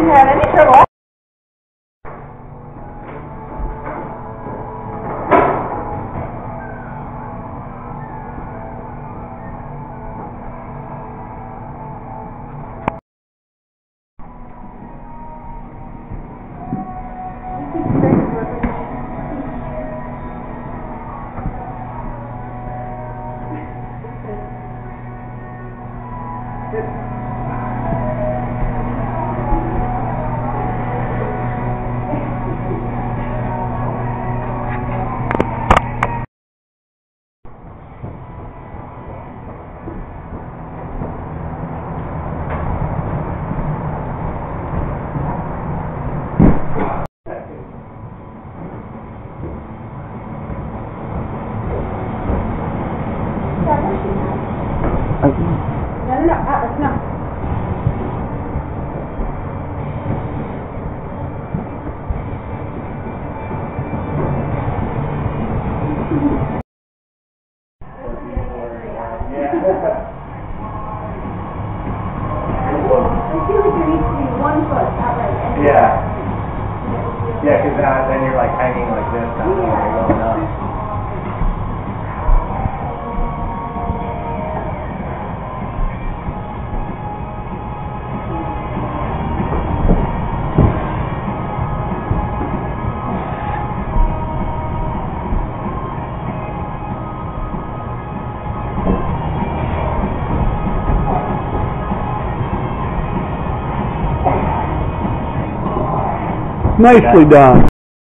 didn't have any trouble. No. Yeah. Yeah, because then you're like hanging like this now when you're going up. Nicely done.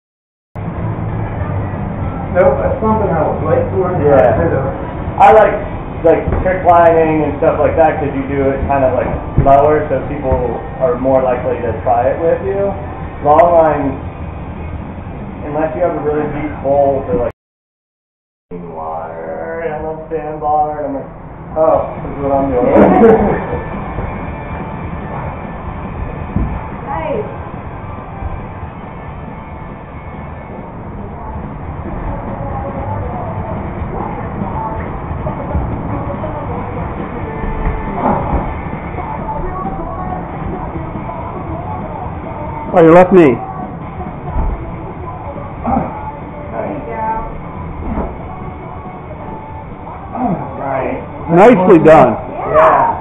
Nope, that's something I would like to learn how to do. I like trick lining and stuff like that because you do it kind of like lower, so people are more likely to try it with you. Long line, unless you have a really deep hole for like water and a sandbar, and I'm like, oh, this is what I'm doing. Nice. Oh, you left me. There you go. Right. Nicely done. Yeah.